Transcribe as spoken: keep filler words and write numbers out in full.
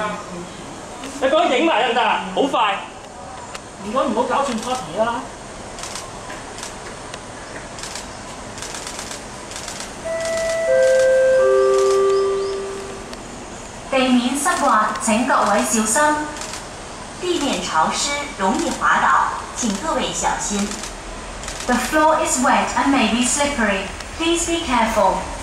你講影埋得唔得啊？好快。 唔該，唔好搞串 party 啦。 地面濕滑，請各位小心。地面潮濕，容易滑倒，請各位小心。The floor is wet and may be slippery. Please be careful.